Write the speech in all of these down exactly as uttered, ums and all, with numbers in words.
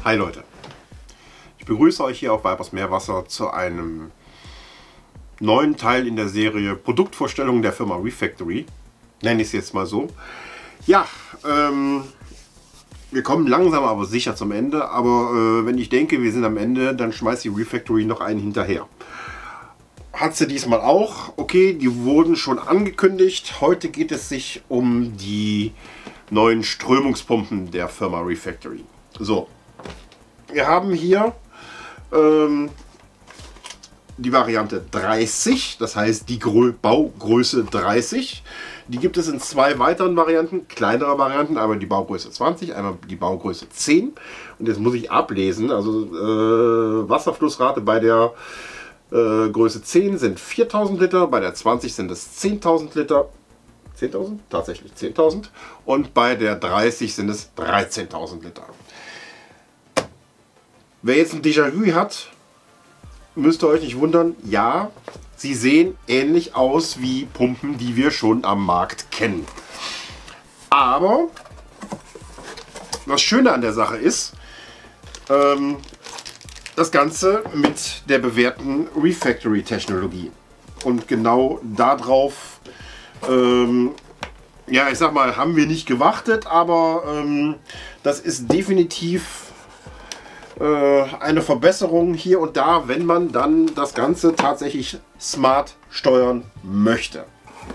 Hi Leute, ich begrüße euch hier auf Vipers Meerwasser zu einem neuen Teil in der Serie Produktvorstellungen der Firma Refactory, nenne ich es jetzt mal so. Ja, ähm, wir kommen langsam aber sicher zum Ende, aber äh, wenn ich denke, wir sind am Ende, dann schmeißt die Refactory noch einen hinterher. Hat sie diesmal auch. Okay, die wurden schon angekündigt. Heute geht es sich um die neuen Strömungspumpen der Firma Refactory. So, wir haben hier ähm, die Variante dreißig, das heißt die Grö Baugröße dreißig. Die gibt es in zwei weiteren Varianten, kleinere Varianten, einmal die Baugröße zwanzig, einmal die Baugröße zehn. Und jetzt muss ich ablesen, also äh, Wasserflussrate bei der äh, Größe zehn sind viertausend Liter, bei der zwanzig sind es zehntausend Liter. zehntausend? Tatsächlich zehntausend. Und bei der dreißig sind es dreizehntausend Liter. Wer jetzt ein Déjà-vu hat, müsst ihr euch nicht wundern. Ja, sie sehen ähnlich aus wie Pumpen, die wir schon am Markt kennen. Aber das Schöne an der Sache ist, ähm, das Ganze mit der bewährten Refactory-Technologie. Und genau darauf, ähm, ja, ich sag mal, haben wir nicht gewartet, aber ähm, das ist definitiv eine Verbesserung hier und da, wenn man dann das Ganze tatsächlich smart steuern möchte.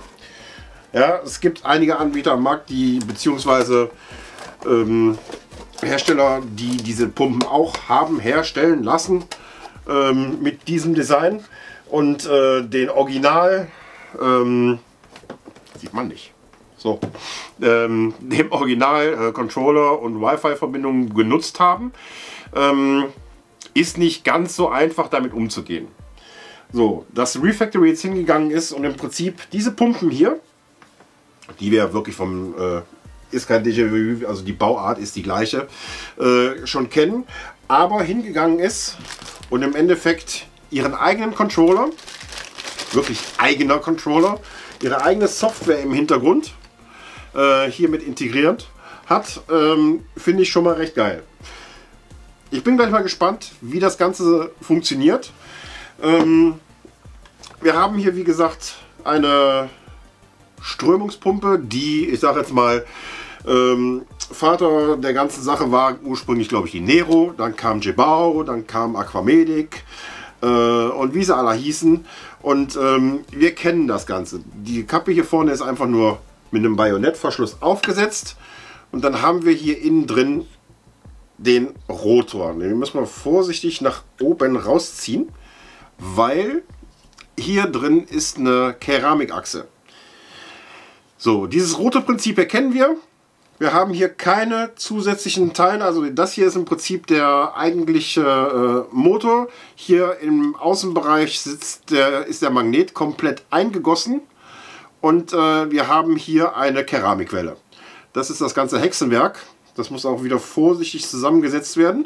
Ja, es gibt einige Anbieter am Markt, die beziehungsweise ähm, Hersteller, die diese Pumpen auch haben herstellen lassen ähm, mit diesem Design und äh, den Original ähm, sieht man nicht. So, ähm, dem Original äh, Controller und Wi-Fi-Verbindungen genutzt haben. Ähm, ist nicht ganz so einfach damit umzugehen. So, dass Refactory jetzt hingegangen ist und im Prinzip diese Pumpen hier, die wir wirklich vom, äh, ist kein Déjà-vu, also die Bauart ist die gleiche, äh, schon kennen, aber hingegangen ist und im Endeffekt ihren eigenen Controller, wirklich eigener Controller, ihre eigene Software im Hintergrund äh, hiermit integriert hat, ähm, finde ich schon mal recht geil. Ich bin gleich mal gespannt, wie das Ganze funktioniert. Ähm, wir haben hier, wie gesagt, eine Strömungspumpe, die, ich sage jetzt mal, ähm, Vater der ganzen Sache war ursprünglich, glaube ich, die Nero, dann kam Gebao, dann kam Aquamedic äh, und wie sie alle hießen. Und ähm, wir kennen das Ganze. Die Kappe hier vorne ist einfach nur mit einem Bajonettverschluss aufgesetzt. Und dann haben wir hier innen drin den Rotor. Den müssen wir vorsichtig nach oben rausziehen, weil hier drin ist eine Keramikachse. So, dieses Rotorprinzip erkennen wir. Wir haben hier keine zusätzlichen Teile. Also das hier ist im Prinzip der eigentliche äh, Motor. Hier im Außenbereich sitzt der, ist der Magnet komplett eingegossen. Und äh, wir haben hier eine Keramikwelle. Das ist das ganze Hexenwerk. Das muss auch wieder vorsichtig zusammengesetzt werden.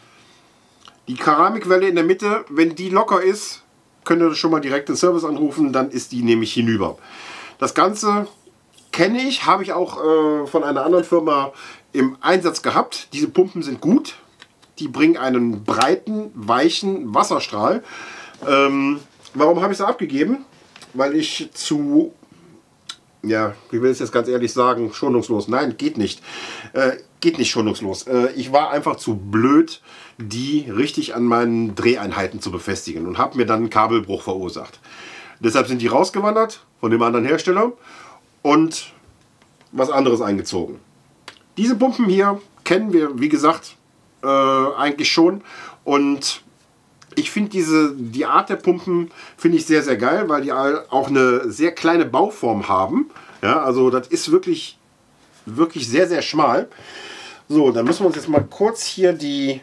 Die Keramikwelle in der Mitte, wenn die locker ist, könnt ihr schon mal direkt den Service anrufen, dann ist die nämlich hinüber. Das Ganze kenne ich, habe ich auch äh, von einer anderen Firma im Einsatz gehabt. Diese Pumpen sind gut. Die bringen einen breiten, weichen Wasserstrahl. Ähm, warum habe ich sie abgegeben? Weil ich zu... Ja, ich will es jetzt ganz ehrlich sagen, schonungslos. Nein, geht nicht. Äh, geht nicht schonungslos. Äh, ich war einfach zu blöd, die richtig an meinen Dreheinheiten zu befestigen und habe mir dann einen Kabelbruch verursacht. Deshalb sind die rausgewandert von dem anderen Hersteller und was anderes eingezogen. Diese Pumpen hier kennen wir, wie gesagt, äh, eigentlich schon. Und ich finde diese, die Art der Pumpen finde ich sehr, sehr geil, weil die auch eine sehr kleine Bauform haben. Ja, also das ist wirklich, wirklich sehr, sehr schmal. So, dann müssen wir uns jetzt mal kurz hier die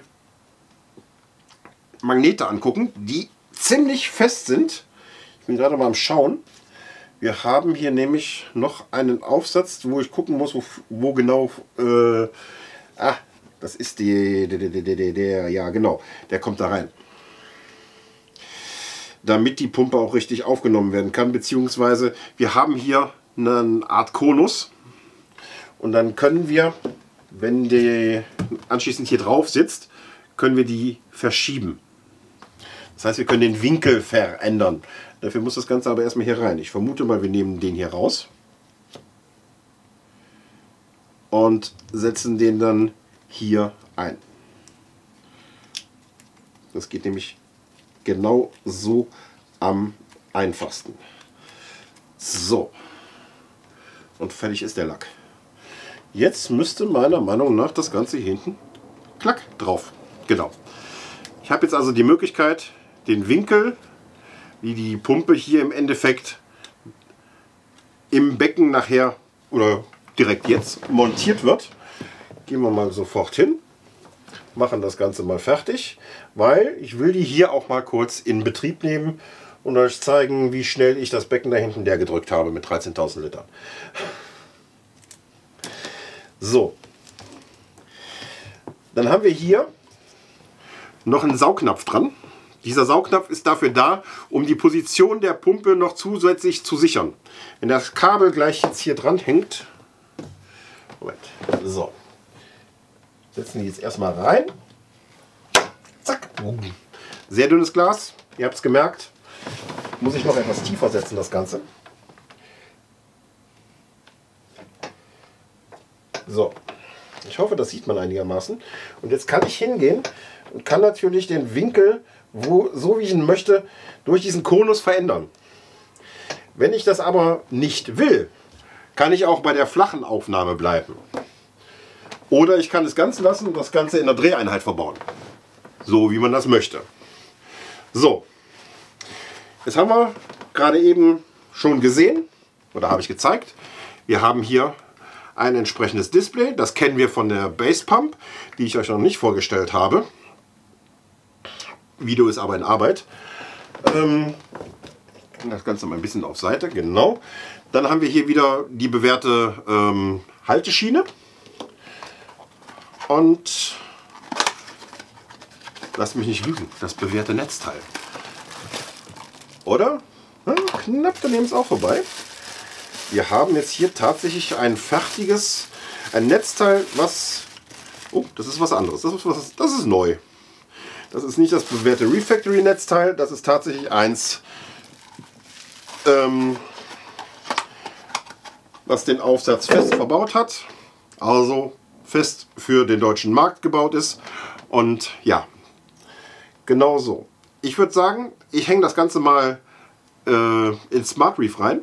Magnete angucken, die ziemlich fest sind. Ich bin gerade mal am Schauen. Wir haben hier nämlich noch einen Aufsatz, wo ich gucken muss, wo, wo genau... Äh, ah, das ist die, der, der, der, der, ja genau, der kommt da rein. Damit die Pumpe auch richtig aufgenommen werden kann, beziehungsweise wir haben hier eine Art Konus und dann können wir wenn die anschließend hier drauf sitzt, können wir die verschieben. Das heißt, wir können den Winkel verändern. Dafür muss das Ganze aber erstmal hier rein. Ich vermute mal, wir nehmen den hier raus und setzen den dann hier ein. Das geht nämlich genau so am einfachsten. So. Und fertig ist der Lack. Jetzt müsste meiner Meinung nach das Ganze hier hinten klack drauf. Genau. Ich habe jetzt also die Möglichkeit, den Winkel, wie die Pumpe hier im Endeffekt im Becken nachher oder direkt jetzt montiert wird. Gehen wir mal sofort hin, machen das Ganze mal fertig, weil ich will die hier auch mal kurz in Betrieb nehmen und euch zeigen, wie schnell ich das Becken da hinten leer gedrückt habe mit dreizehntausend Litern. So, dann haben wir hier noch einen Saugnapf dran. Dieser Saugnapf ist dafür da, um die Position der Pumpe noch zusätzlich zu sichern. Wenn das Kabel gleich jetzt hier dran hängt, Moment, so, setzen die jetzt erstmal rein. Zack. Sehr dünnes Glas, ihr habt es gemerkt. Muss ich noch etwas tiefer setzen, das Ganze. So, ich hoffe, das sieht man einigermaßen. Und jetzt kann ich hingehen und kann natürlich den Winkel, wo, so wie ich ihn möchte, durch diesen Konus verändern. Wenn ich das aber nicht will, kann ich auch bei der flachen Aufnahme bleiben. Oder ich kann es ganz lassen und das Ganze in der Dreheinheit verbauen. So wie man das möchte. So, jetzt haben wir gerade eben schon gesehen, oder habe ich gezeigt, wir haben hier ein entsprechendes Display. Das kennen wir von der Base Pump, die ich euch noch nicht vorgestellt habe. Video ist aber in Arbeit. Ähm, das Ganze mal ein bisschen auf Seite, genau. Dann haben wir hier wieder die bewährte ähm, Halteschiene. Und lasst mich nicht lügen, das bewährte Netzteil. Oder? Ja, knapp daneben ist auch vorbei. Wir haben jetzt hier tatsächlich ein fertiges, ein Netzteil, was... Oh, das ist was anderes. Das ist, was, das ist neu. Das ist nicht das bewährte Refactory-Netzteil, das ist tatsächlich eins, ähm, was den Aufsatz fest verbaut hat. Also fest für den deutschen Markt gebaut ist. Und ja, genau so. Ich würde sagen, ich hänge das Ganze mal äh, in SmartReef rein.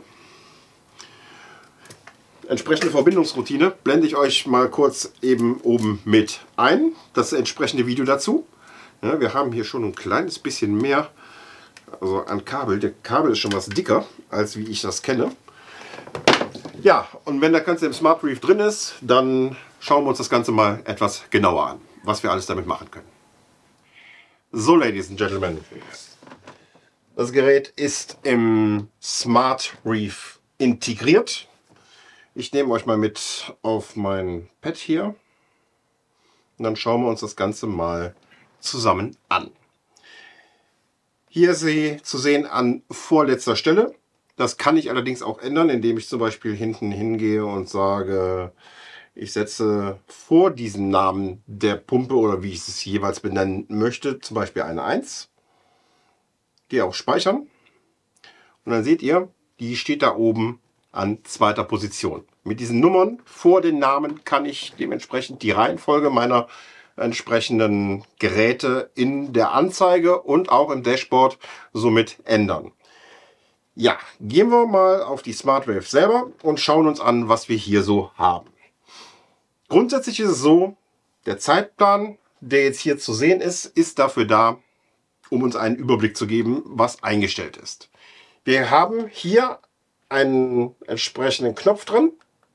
Entsprechende Verbindungsroutine blende ich euch mal kurz eben oben mit ein. Das entsprechende Video dazu. Ja, wir haben hier schon ein kleines bisschen mehr also an Kabel. Der Kabel ist schon was dicker, als wie ich das kenne. Ja, und wenn das Ganze im SmartReef drin ist, dann schauen wir uns das Ganze mal etwas genauer an, was wir alles damit machen können. So, Ladies and Gentlemen, das Gerät ist im SmartReef integriert. Ich nehme euch mal mit auf mein Pad hier und dann schauen wir uns das Ganze mal zusammen an. Hier ist sie zu sehen an vorletzter Stelle. Das kann ich allerdings auch ändern, indem ich zum Beispiel hinten hingehe und sage, ich setze vor diesen Namen der Pumpe oder wie ich es jeweils benennen möchte, zum Beispiel eine eins. Gehe auf Speichern und dann seht ihr, die steht da oben an zweiter Position. Mit diesen Nummern vor den Namen kann ich dementsprechend die Reihenfolge meiner entsprechenden Geräte in der Anzeige und auch im Dashboard somit ändern. Ja, gehen wir mal auf die SmartReef selber und schauen uns an, was wir hier so haben. Grundsätzlich ist es so, der Zeitplan, der jetzt hier zu sehen ist, ist dafür da, um uns einen Überblick zu geben, was eingestellt ist. Wir haben hier einen entsprechenden Knopf drin.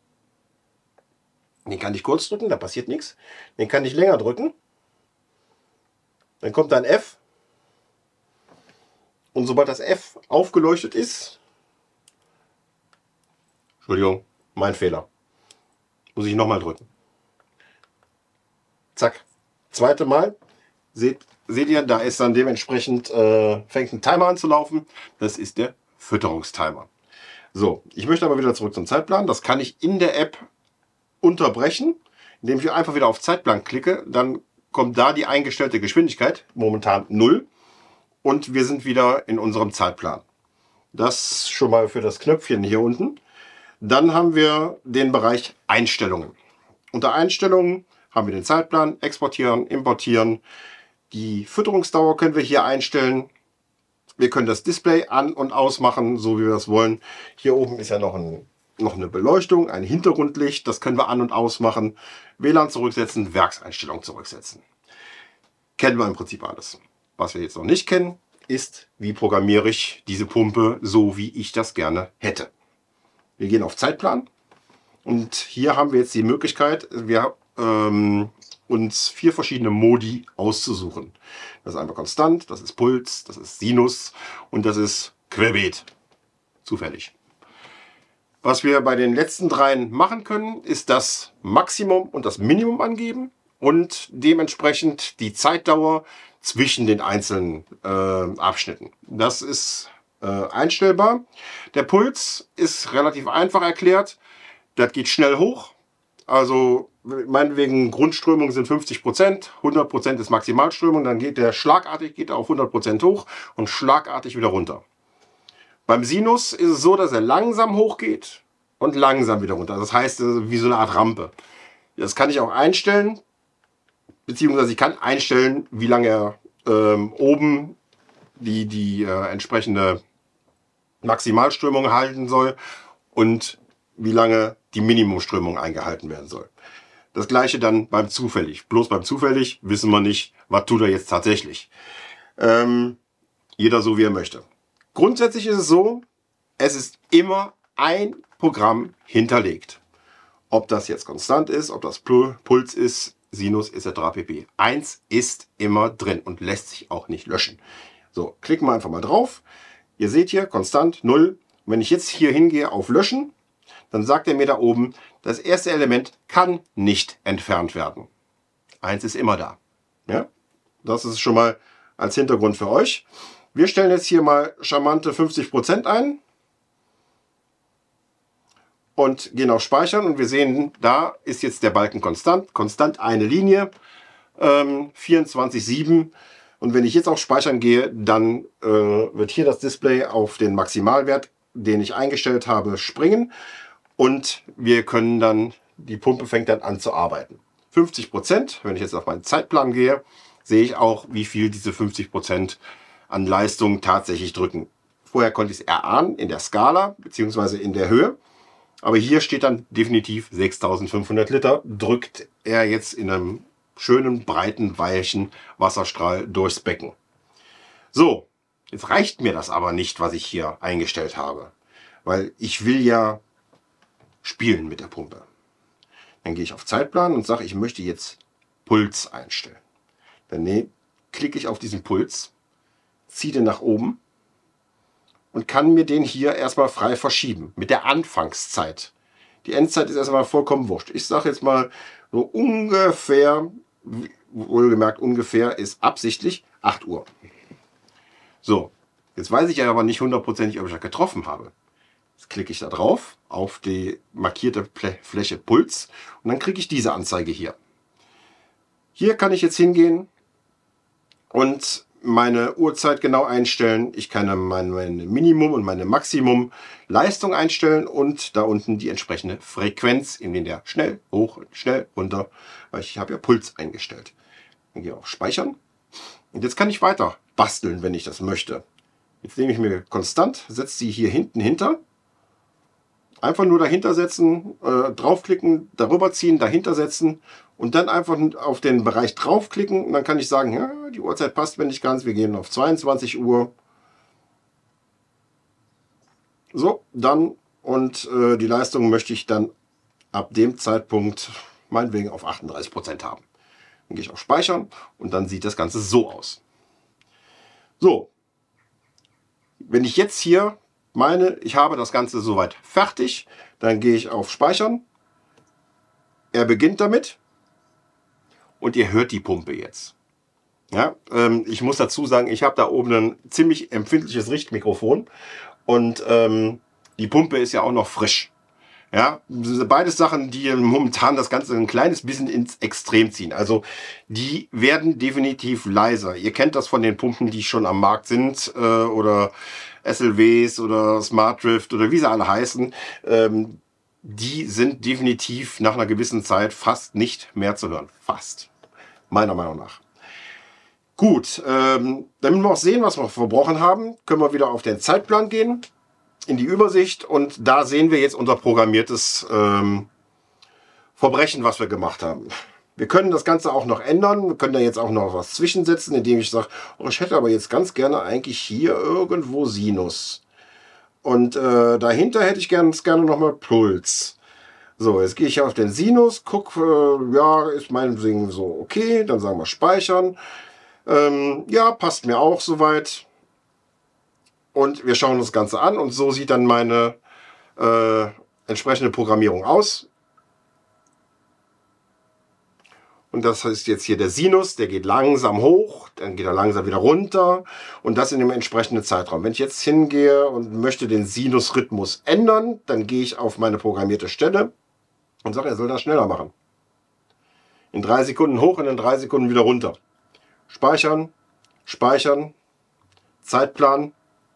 Den kann ich kurz drücken, da passiert nichts. Den kann ich länger drücken. Dann kommt ein F. Und sobald das F aufgeleuchtet ist, Entschuldigung, mein Fehler, muss ich nochmal drücken. Zack. Zweite Mal. Seht, seht ihr, da ist dann dementsprechend, äh, fängt ein Timer an zu laufen. Das ist der Fütterungstimer. So, ich möchte aber wieder zurück zum Zeitplan. Das kann ich in der App unterbrechen, indem ich einfach wieder auf Zeitplan klicke, dann kommt da die eingestellte Geschwindigkeit, momentan null, und wir sind wieder in unserem Zeitplan. Das schon mal für das Knöpfchen hier unten. Dann haben wir den Bereich Einstellungen. Unter Einstellungen haben wir den Zeitplan, exportieren, importieren. Die Fütterungsdauer können wir hier einstellen. Wir können das Display an- und ausmachen, so wie wir das wollen. Hier oben ist ja noch, ein, noch eine Beleuchtung, ein Hintergrundlicht. Das können wir an- und ausmachen. W L A N zurücksetzen, Werkseinstellung zurücksetzen. Kennen wir im Prinzip alles. Was wir jetzt noch nicht kennen, ist, wie programmiere ich diese Pumpe so, wie ich das gerne hätte. Wir gehen auf Zeitplan und hier haben wir jetzt die Möglichkeit, wir, ähm, uns vier verschiedene Modi auszusuchen. Das ist einmal konstant, das ist Puls, das ist Sinus und das ist Querbeet. Zufällig. Was wir bei den letzten dreien machen können, ist das Maximum und das Minimum angeben und dementsprechend die Zeitdauer zwischen den einzelnen äh, Abschnitten. Das ist äh, einstellbar. Der Puls ist relativ einfach erklärt. Das geht schnell hoch. Also meinetwegen Grundströmung sind fünfzig Prozent, hundert Prozent ist Maximalströmung, dann geht der schlagartig geht er auf hundert Prozent hoch und schlagartig wieder runter. Beim Sinus ist es so, dass er langsam hochgeht und langsam wieder runter. Das heißt, wie so eine Art Rampe. Das kann ich auch einstellen, beziehungsweise ich kann einstellen, wie lange er ähm, oben die, die äh, entsprechende Maximalströmung halten soll und wie lange die Minimumströmung eingehalten werden soll. Das gleiche dann beim zufällig. Bloß beim zufällig wissen wir nicht, was tut er jetzt tatsächlich. Ähm, jeder so wie er möchte. Grundsätzlich ist es so, es ist immer ein Programm hinterlegt. Ob das jetzt konstant ist, ob das Puls ist, Sinus et cetera pp. Eins ist immer drin und lässt sich auch nicht löschen. So, klicken wir einfach mal drauf. Ihr seht hier konstant null. Wenn ich jetzt hier hingehe auf Löschen, dann sagt er mir da oben, das erste Element kann nicht entfernt werden. Eins ist immer da. Ja? Das ist schon mal als Hintergrund für euch. Wir stellen jetzt hier mal charmante fünfzig Prozent ein und gehen auf Speichern und wir sehen, da ist jetzt der Balken konstant. Konstant eine Linie, ähm, vierundzwanzig Komma sieben. Und wenn ich jetzt auf Speichern gehe, dann äh, wird hier das Display auf den Maximalwert, den ich eingestellt habe, springen. Und wir können dann, die Pumpe fängt dann an zu arbeiten. fünfzig Prozent, wenn ich jetzt auf meinen Zeitplan gehe, sehe ich auch, wie viel diese fünfzig Prozent an Leistung tatsächlich drücken. Vorher konnte ich es erahnen in der Skala bzw. in der Höhe. Aber hier steht dann definitiv sechstausendfünfhundert Liter, drückt er jetzt in einem schönen, breiten, weichen Wasserstrahl durchs Becken. So, jetzt reicht mir das aber nicht, was ich hier eingestellt habe. Weil ich will ja spielen mit der Pumpe. Dann gehe ich auf Zeitplan und sage, ich möchte jetzt Puls einstellen. Dann nee, klicke ich auf diesen Puls, ziehe den nach oben und kann mir den hier erstmal frei verschieben mit der Anfangszeit. Die Endzeit ist erstmal vollkommen wurscht. Ich sage jetzt mal so ungefähr, wohlgemerkt ungefähr ist absichtlich acht Uhr. So, jetzt weiß ich ja aber nicht hundertprozentig, ob ich das getroffen habe. Jetzt klicke ich da drauf auf die markierte Fläche Puls und dann kriege ich diese Anzeige hier. Hier kann ich jetzt hingehen und meine Uhrzeit genau einstellen. Ich kann meine Minimum und meine Maximum Leistung einstellen und da unten die entsprechende Frequenz, in der schnell, hoch, schnell, runter, weil ich habe ja Puls eingestellt. Dann gehe ich auf Speichern und jetzt kann ich weiter basteln, wenn ich das möchte. Jetzt nehme ich mir konstant, setze sie hier hinten hinter. Einfach nur dahinter setzen, äh, draufklicken, darüber ziehen, dahinter setzen und dann einfach auf den Bereich draufklicken. Und dann kann ich sagen, ja, die Uhrzeit passt mir nicht ganz, wir gehen auf zweiundzwanzig Uhr. So, dann und äh, die Leistung möchte ich dann ab dem Zeitpunkt meinetwegen auf achtunddreißig Prozent haben. Dann gehe ich auf Speichern und dann sieht das Ganze so aus. So, wenn ich jetzt hier meine, ich habe das Ganze soweit fertig, dann gehe ich auf Speichern. Er beginnt damit und ihr hört die Pumpe jetzt. Ja, ähm, ich muss dazu sagen, ich habe da oben ein ziemlich empfindliches Richtmikrofon und ähm, die Pumpe ist ja auch noch frisch. Ja, beides Sachen, die momentan das Ganze ein kleines bisschen ins Extrem ziehen. Also die werden definitiv leiser. Ihr kennt das von den Pumpen, die schon am Markt sind äh, oder S L Ws oder Smart Drift oder wie sie alle heißen. Ähm, die sind definitiv nach einer gewissen Zeit fast nicht mehr zu hören. Fast. Meiner Meinung nach. Gut, ähm, damit wir auch sehen, was wir verbrochen haben, können wir wieder auf den Zeitplan gehen, in die Übersicht, und da sehen wir jetzt unser programmiertes ähm, Verbrechen, was wir gemacht haben. Wir können das Ganze auch noch ändern, wir können da jetzt auch noch was zwischensetzen, indem ich sage, oh, ich hätte aber jetzt ganz gerne eigentlich hier irgendwo Sinus. Und äh, dahinter hätte ich ganz gerne nochmal Puls. So, jetzt gehe ich auf den Sinus, gucke, äh, ja, ist meinetwegen so okay, dann sagen wir speichern. Ähm, ja, passt mir auch soweit. Und wir schauen uns das Ganze an und so sieht dann meine äh, entsprechende Programmierung aus. Und das ist jetzt hier der Sinus, der geht langsam hoch, dann geht er langsam wieder runter und das in dem entsprechenden Zeitraum. Wenn ich jetzt hingehe und möchte den Sinusrhythmus ändern, dann gehe ich auf meine programmierte Stelle und sage, er soll das schneller machen. In drei Sekunden hoch und in drei Sekunden wieder runter. Speichern, speichern, Zeitplan.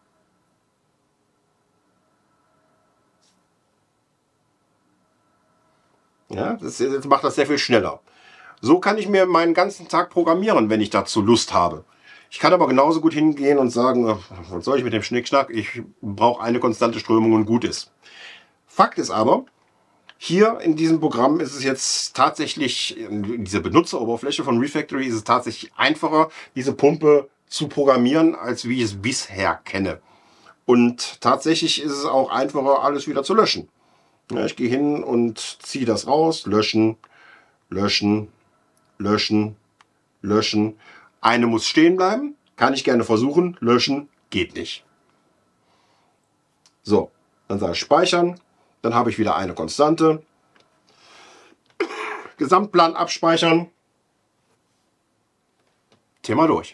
Ja, das, jetzt macht das sehr viel schneller. So kann ich mir meinen ganzen Tag programmieren, wenn ich dazu Lust habe. Ich kann aber genauso gut hingehen und sagen, was soll ich mit dem Schnickschnack? Ich brauche eine konstante Strömung und gut ist. Fakt ist aber, hier in diesem Programm ist es jetzt tatsächlich, in dieser Benutzeroberfläche von Refactory ist es tatsächlich einfacher, diese Pumpe zu programmieren, als wie ich es bisher kenne. Und tatsächlich ist es auch einfacher, alles wieder zu löschen. Ja, ich gehe hin und ziehe das raus, löschen, löschen, löschen, löschen. Eine muss stehen bleiben, kann ich gerne versuchen, löschen, geht nicht. So, dann sage ich speichern. Dann habe ich wieder eine Konstante. Gesamtplan abspeichern. Thema durch.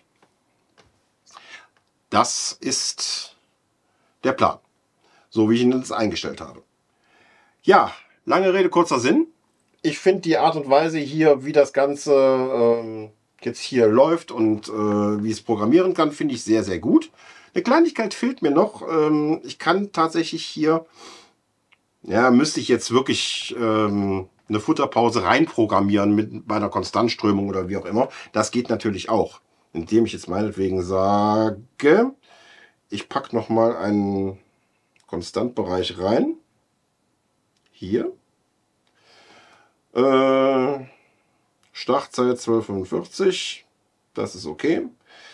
Das ist der Plan. So wie ich ihn jetzt eingestellt habe. Ja, lange Rede, kurzer Sinn. Ich finde die Art und Weise hier, wie das Ganze ähm, jetzt hier läuft und äh, wie es programmieren kann, finde ich sehr, sehr gut. Eine Kleinigkeit fehlt mir noch. Ähm, ich kann tatsächlich hier... Ja, müsste ich jetzt wirklich ähm, eine Futterpause reinprogrammieren mit bei einer Konstantströmung oder wie auch immer. Das geht natürlich auch. Indem ich jetzt meinetwegen sage, ich packe nochmal einen Konstantbereich rein. Hier. Äh, Startzeit zwölf Uhr fünfundvierzig. Das ist okay.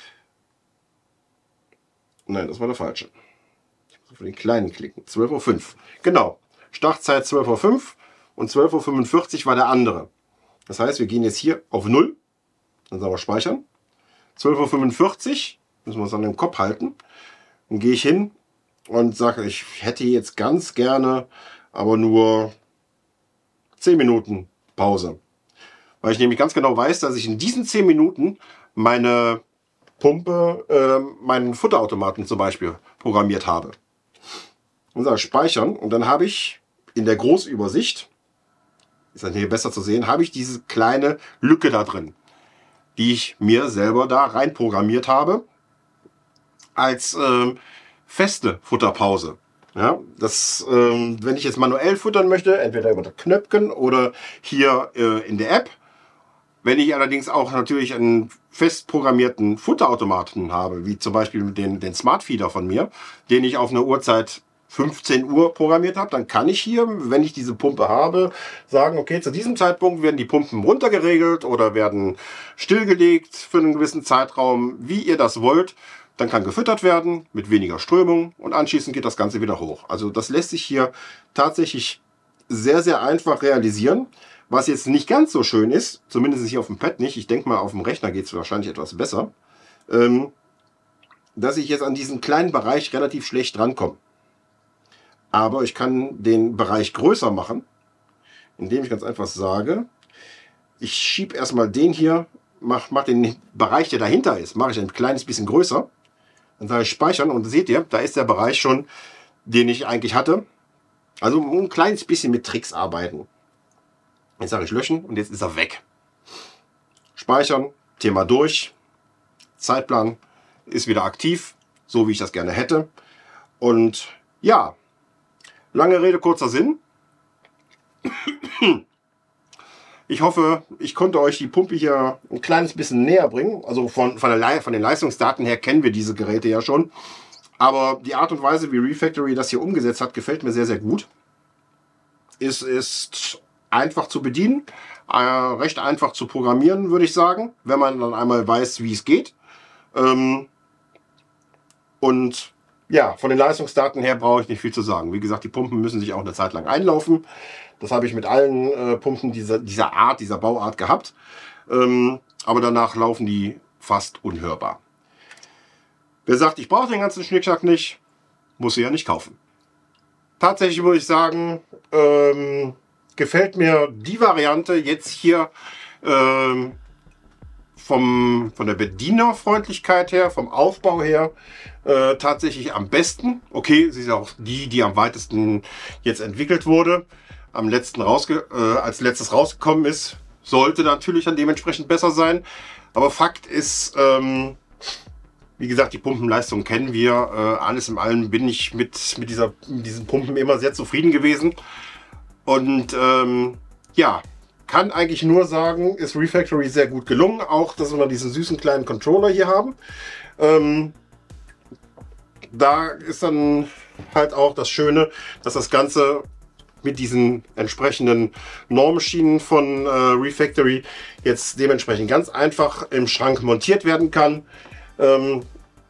Nein, das war der falsche. Ich muss auf den kleinen klicken. zwölf Uhr fünf. Genau. Startzeit zwölf Uhr fünf und zwölf Uhr fünfundvierzig war der andere. Das heißt, wir gehen jetzt hier auf null. Dann sagen wir speichern. zwölf Uhr fünfundvierzig müssen wir uns an den Kopf halten. Dann gehe ich hin und sage, ich hätte jetzt ganz gerne aber nur zehn Minuten Pause. Weil ich nämlich ganz genau weiß, dass ich in diesen zehn Minuten meine Pumpe, äh, meinen Futterautomaten zum Beispiel programmiert habe. Und sage speichern und dann habe ich in der Großübersicht, ist dann hier besser zu sehen, habe ich diese kleine Lücke da drin, die ich mir selber da rein programmiert habe als äh, feste Futterpause. Ja, das, ähm, wenn ich jetzt manuell futtern möchte, entweder über das Knöpfchen oder hier äh, in der App. Wenn ich allerdings auch natürlich einen fest programmierten Futterautomaten habe, wie zum Beispiel den, den Smart Feeder von mir, den ich auf eine Uhrzeit fünfzehn Uhr programmiert habe, dann kann ich hier, wenn ich diese Pumpe habe, sagen, okay, zu diesem Zeitpunkt werden die Pumpen runtergeregelt oder werden stillgelegt für einen gewissen Zeitraum, wie ihr das wollt. Dann kann gefüttert werden mit weniger Strömung und anschließend geht das Ganze wieder hoch. Also das lässt sich hier tatsächlich sehr, sehr einfach realisieren. Was jetzt nicht ganz so schön ist, zumindest hier auf dem Pad nicht, ich denke mal auf dem Rechner geht es wahrscheinlich etwas besser, ähm, dass ich jetzt an diesen kleinen Bereich relativ schlecht drankomme. Aber ich kann den Bereich größer machen, indem ich ganz einfach sage, ich schiebe erstmal den hier, mache mach den Bereich, der dahinter ist, mache ich ein kleines bisschen größer. Dann sage ich speichern und seht ihr, da ist der Bereich schon, den ich eigentlich hatte. Also ein kleines bisschen mit Tricks arbeiten. Jetzt sage ich löschen und jetzt ist er weg. Speichern, Thema durch. Zeitplan ist wieder aktiv, so wie ich das gerne hätte. Und ja, lange Rede, kurzer Sinn. Ich hoffe, ich konnte euch die Pumpe hier ein kleines bisschen näher bringen. Also von, von, der, von den Leistungsdaten her kennen wir diese Geräte ja schon. Aber die Art und Weise, wie Refactory das hier umgesetzt hat, gefällt mir sehr, sehr gut. Es ist einfach zu bedienen, äh, recht einfach zu programmieren, würde ich sagen, wenn man dann einmal weiß, wie es geht. Ähm, und ja, von den Leistungsdaten her brauche ich nicht viel zu sagen. Wie gesagt, die Pumpen müssen sich auch eine Zeit lang einlaufen. Das habe ich mit allen äh, Pumpen dieser, dieser Art, dieser Bauart gehabt. Ähm, aber danach laufen die fast unhörbar. Wer sagt, ich brauche den ganzen Schnickschnack nicht, muss sie ja nicht kaufen. Tatsächlich muss ich sagen, ähm, gefällt mir die Variante jetzt hier ähm, vom, von der Bedienerfreundlichkeit her, vom Aufbau her, äh, tatsächlich am besten. Okay, sie ist auch die, die am weitesten jetzt entwickelt wurde, am letzten rausge äh, als letztes rausgekommen ist, sollte natürlich dann dementsprechend besser sein. Aber Fakt ist, ähm, wie gesagt, die Pumpenleistung kennen wir. Äh, alles in allem bin ich mit, mit, dieser, mit diesen Pumpen immer sehr zufrieden gewesen. Und ähm, ja, kann eigentlich nur sagen, ist Refactory sehr gut gelungen. Auch, dass wir diesen süßen kleinen Controller hier haben. Ähm, da ist dann halt auch das Schöne, dass das Ganze mit diesen entsprechenden Normschienen von äh, Refactory jetzt dementsprechend ganz einfach im Schrank montiert werden kann. Ähm,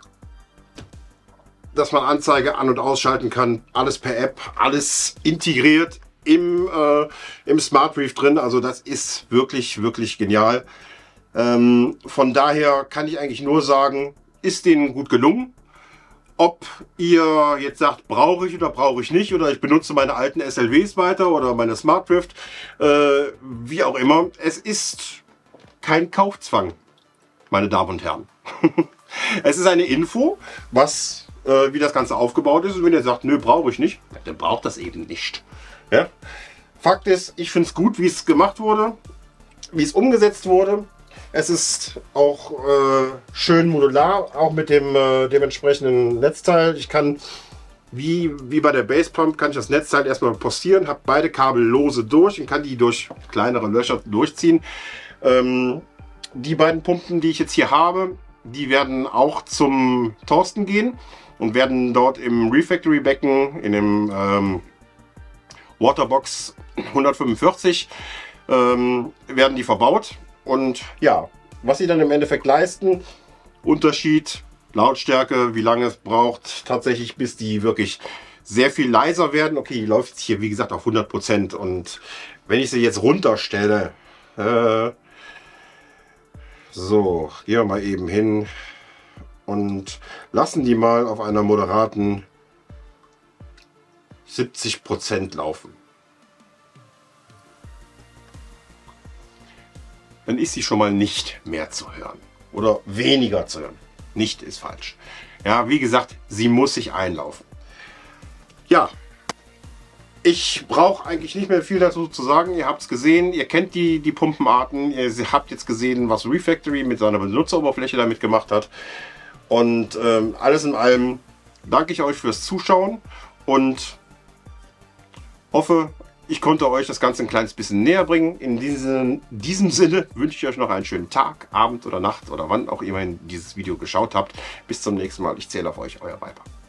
dass man Anzeige an- und ausschalten kann, alles per App, alles integriert im, äh, im SmartBrief drin. Also das ist wirklich, wirklich genial. Ähm, von daher kann ich eigentlich nur sagen, ist denen gut gelungen. Ob ihr jetzt sagt, brauche ich oder brauche ich nicht, oder ich benutze meine alten S L Ws weiter oder meine SmartBrief, äh, wie auch immer. Es ist kein Kaufzwang, meine Damen und Herren. Es ist eine Info, was, äh, wie das Ganze aufgebaut ist. Und wenn ihr sagt, nö, brauche ich nicht, dann braucht das eben nicht. Ja? Fakt ist, ich finde es gut, wie es gemacht wurde, wie es umgesetzt wurde. Es ist auch äh, schön modular, auch mit dem äh, dementsprechenden Netzteil. Ich kann, wie, wie bei der Basepump, kann ich das Netzteil erstmal postieren, habe beide Kabel lose durch und kann die durch kleinere Löcher durchziehen. Ähm, die beiden Pumpen, die ich jetzt hier habe, die werden auch zum Thorsten gehen und werden dort im Refactory Becken, in dem ähm, Waterbox hundertfünfundvierzig, ähm, werden die verbaut. Und ja, was sie dann im Endeffekt leisten, Unterschied, Lautstärke, wie lange es braucht, tatsächlich bis die wirklich sehr viel leiser werden. Okay, die läuft hier wie gesagt auf hundert Prozent und wenn ich sie jetzt runterstelle, äh, so, gehen wir mal eben hin und lassen die mal auf einer moderaten siebzig Prozent laufen. Dann ist sie schon mal nicht mehr zu hören oder weniger zu hören. Nicht ist falsch. Ja, wie gesagt, sie muss sich einlaufen. Ja, ich brauche eigentlich nicht mehr viel dazu zu sagen. Ihr habt es gesehen, ihr kennt die, die Pumpenarten. Ihr habt jetzt gesehen, was Refactory mit seiner Benutzeroberfläche damit gemacht hat. Und ähm, alles in allem danke ich euch fürs Zuschauen und hoffe, ich konnte euch das Ganze ein kleines bisschen näher bringen. In diesem, diesem Sinne wünsche ich euch noch einen schönen Tag, Abend oder Nacht oder wann auch immer ihr dieses Video geschaut habt. Bis zum nächsten Mal. Ich zähle auf euch, euer Viper.